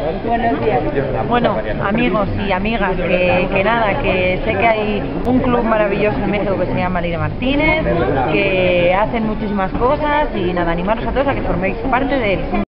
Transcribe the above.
Buenos días. Bueno, amigos y amigas, que nada, que sé que hay un club maravilloso en México que se llama Lidia Martínez, que hacen muchísimas cosas y nada, animaros a todos a que forméis parte de él.